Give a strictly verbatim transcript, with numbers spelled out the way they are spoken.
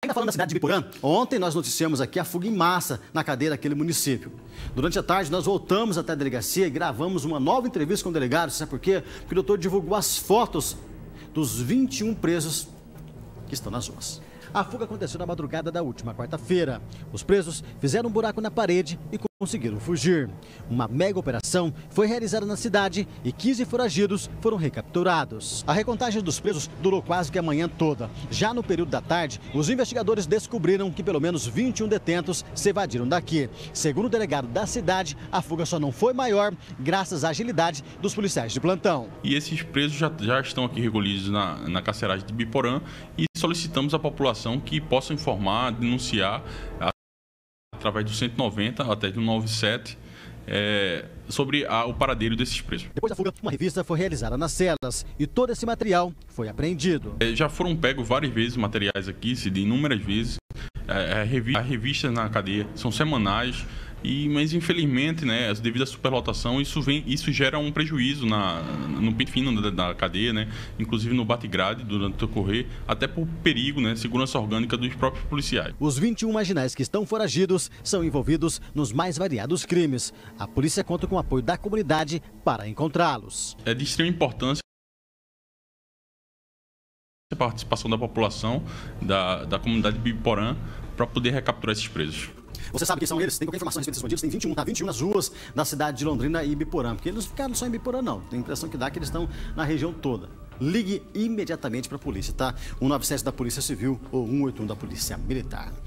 Ainda falando da cidade de Biporã, ontem nós noticiamos aqui a fuga em massa na cadeia daquele município. Durante a tarde nós voltamos até a delegacia e gravamos uma nova entrevista com o delegado. Sabe por quê? Porque o doutor divulgou as fotos dos vinte e um presos que estão nas ruas. A fuga aconteceu na madrugada da última quarta-feira. Os presos fizeram um buraco na parede e conseguiram fugir. Uma mega operação foi realizada na cidade e quinze foragidos foram recapturados. A recontagem dos presos durou quase que a manhã toda. Já no período da tarde, os investigadores descobriram que pelo menos vinte e um detentos se evadiram daqui. Segundo o delegado da cidade, a fuga só não foi maior graças à agilidade dos policiais de plantão. E esses presos já, já estão aqui recolhidos na, na carceragem de Biporã e solicitamos à população que possa informar, denunciar a através do cento e noventa até do noventa e sete, é, sobre a, o paradeiro desses presos. Depois da fuga, uma revista foi realizada nas celas e todo esse material foi apreendido. É, já foram pegos várias vezes materiais aqui, de inúmeras vezes. É, a revista na cadeia são semanais, e, mas infelizmente, né, devido à superlotação, isso, vem, isso gera um prejuízo na, no pente fino da, da cadeia, né, inclusive no bate-grade durante o decorrer, até por perigo, né, segurança orgânica dos próprios policiais. Os vinte e um marginais que estão foragidos são envolvidos nos mais variados crimes. A polícia conta com o apoio da comunidade para encontrá-los. É de extrema importância a participação da população, da, da comunidade de Biporã, para poder recapturar esses presos. Você sabe quem são eles? Tem qualquer informação a respeito desses bandidos? Tem vinte e um, tá? vinte e um nas ruas da cidade de Londrina e Biporã. Porque eles não ficaram só em Biporã, não. Tem a impressão que dá que eles estão na região toda. Ligue imediatamente para a polícia, tá? um nove sete da Polícia Civil ou um oito um da Polícia Militar.